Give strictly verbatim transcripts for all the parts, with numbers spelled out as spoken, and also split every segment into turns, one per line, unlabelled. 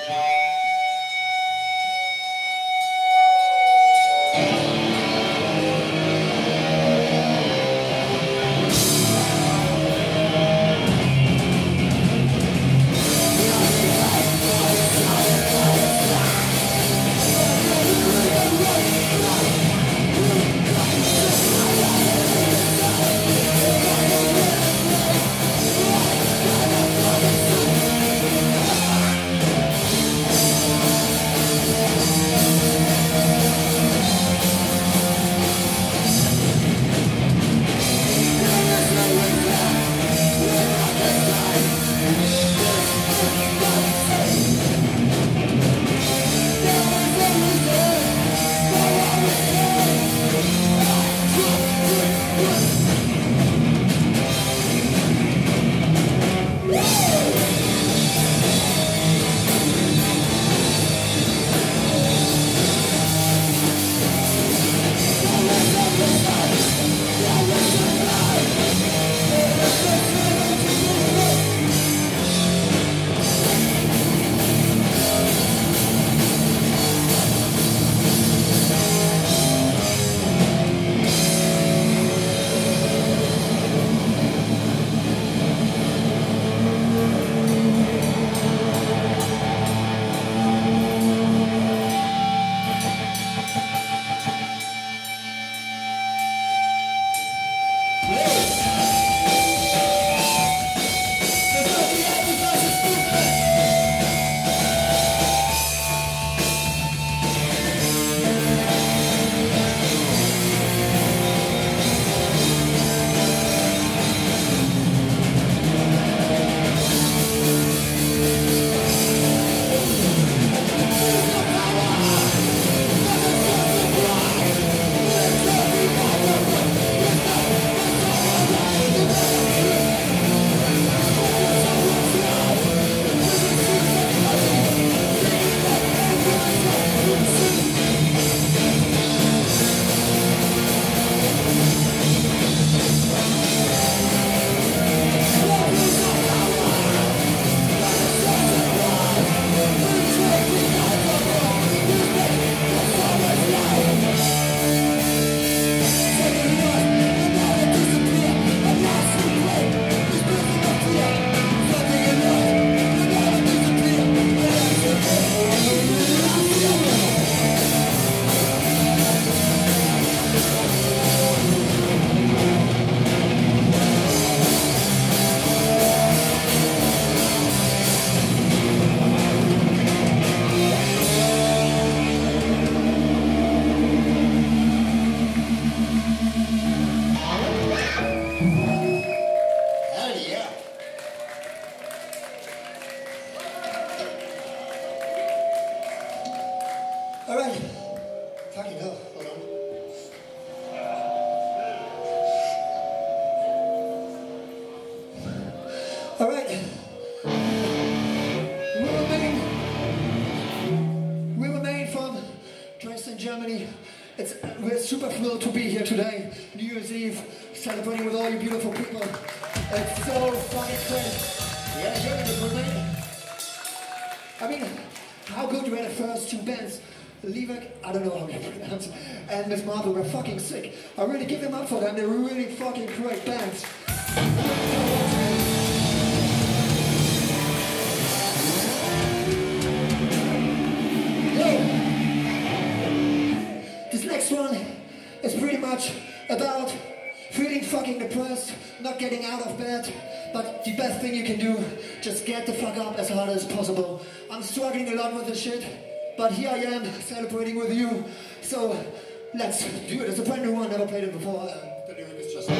All right. We remain, we remain from Dresden, Germany. It's, we're super thrilled to be here today, New Year's Eve, celebrating with all you beautiful people. It's so fucking crazy. Yeah, Germany, remain. I mean, how good were the first two bands? Liebig, I don't know how you pronounce it, and Miss Marvel were fucking sick. I really give them up for them, they're really fucking great bands. This next one is pretty much about feeling fucking depressed, not getting out of bed, but the best thing you can do, just get the fuck up as hard as possible. I'm struggling a lot with this shit, but here I am celebrating with you, so let's do it. It's a brand new one, never played it before. Uh, the lyric is just...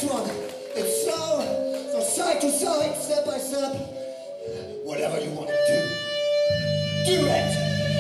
next one. It's slow, so side to side, step by step. Whatever you want to do, do it.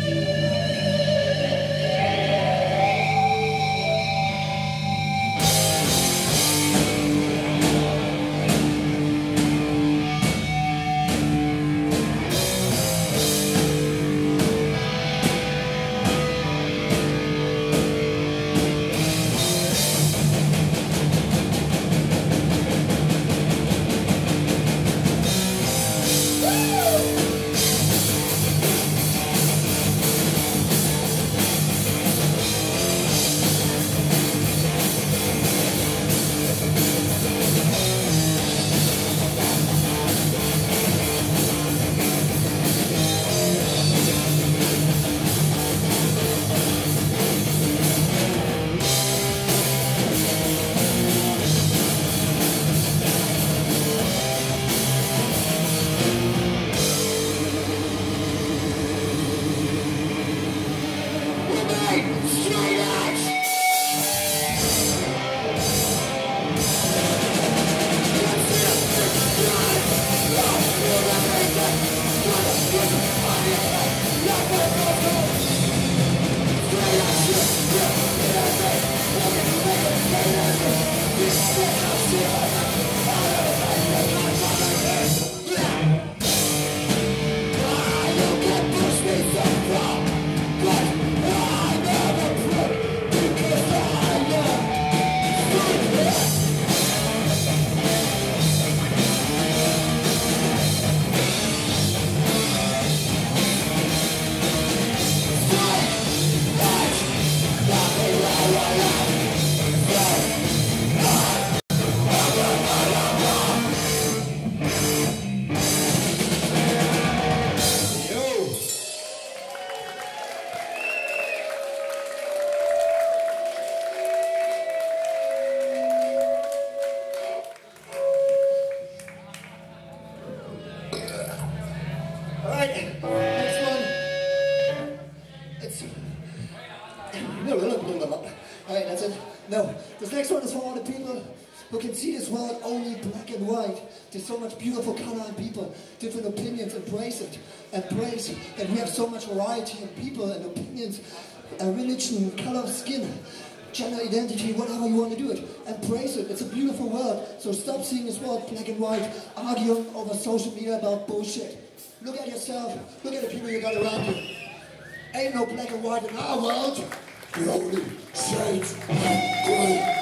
Alright, that's it. No, this next one is for all the people who can see this world only black and white. There's so much beautiful color in people, different opinions. Embrace it. Embrace that we have so much variety in people and opinions, uh, religion, color of skin, gender identity, whatever you want to do it. Embrace it. It's a beautiful world. So stop seeing this world black and white, arguing over social media about bullshit. Look at yourself. Look at the people you got around you. Ain't no black and white in our world. The only shades of grey.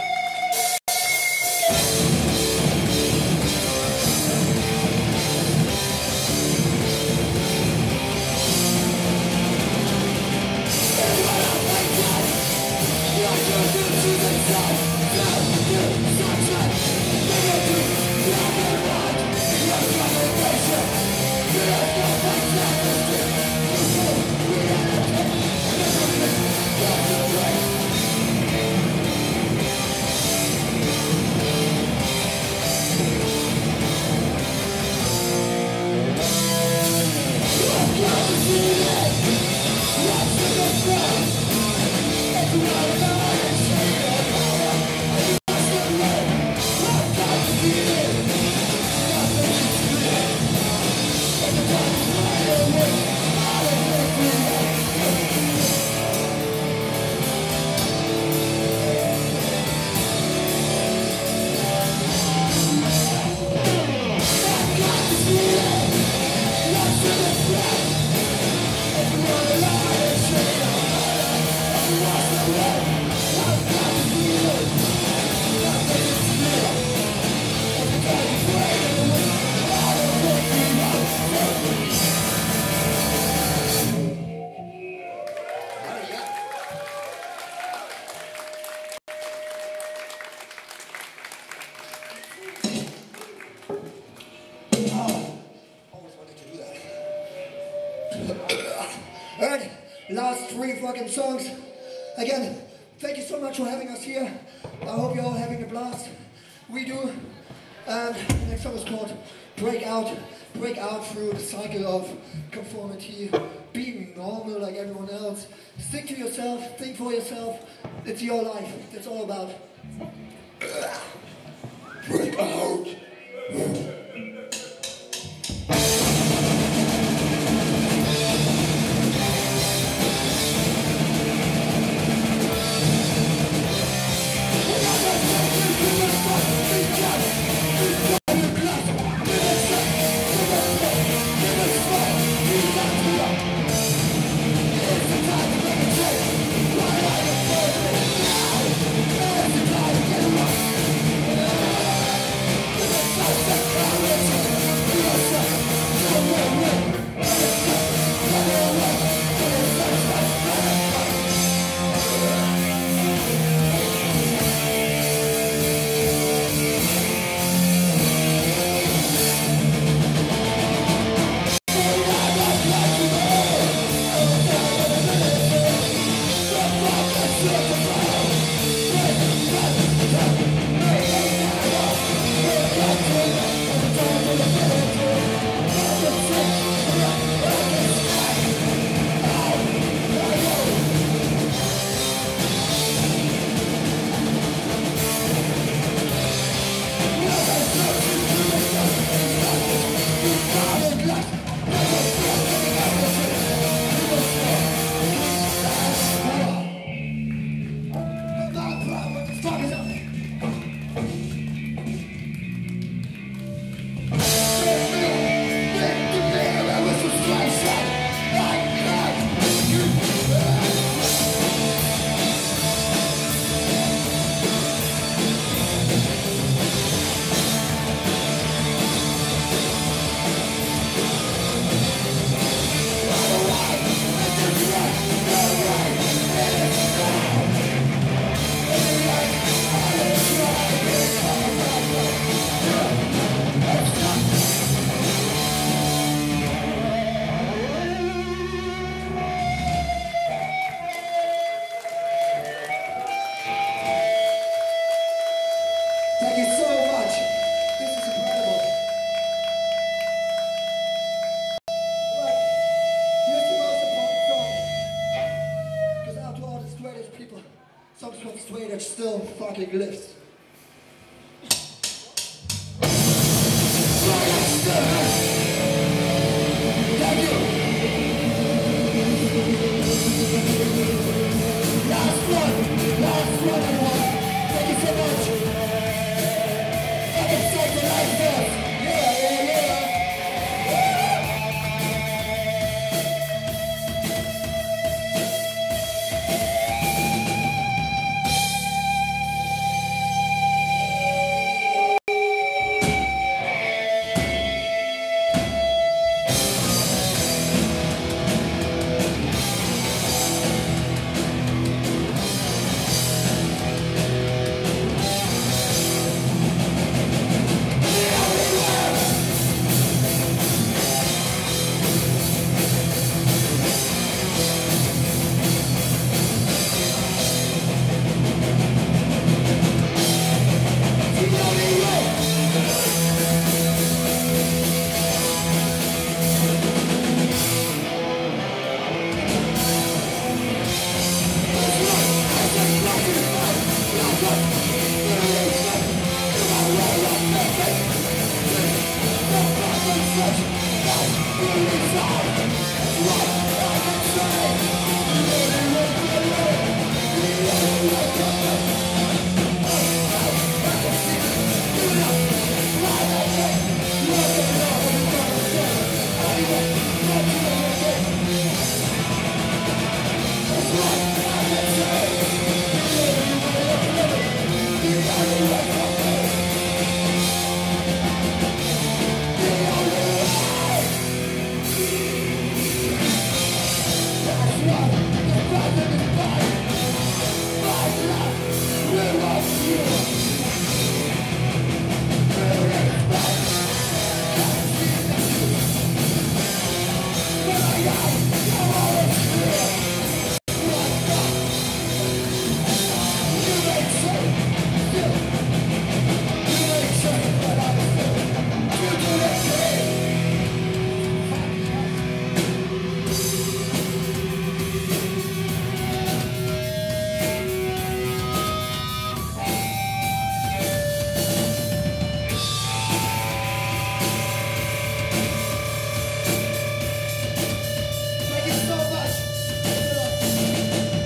Alright, last three fucking songs. Again, thank you so much for having us here. I hope you're all having a blast. We do. And the next song is called Break Out. Break out through the cycle of conformity, being normal like everyone else. Stick to yourself, think for yourself. It's your life. That's all about. Thank you so much. This is incredible. Right, here's the most important song. Because out to all the straight edge people, songs from straight edge still fucking lives. Thank you. Last one, last one, everyone. Thank you so much. Fucking save the life first. Yeah, yeah, yeah.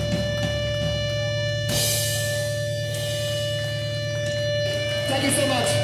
Thank you so much.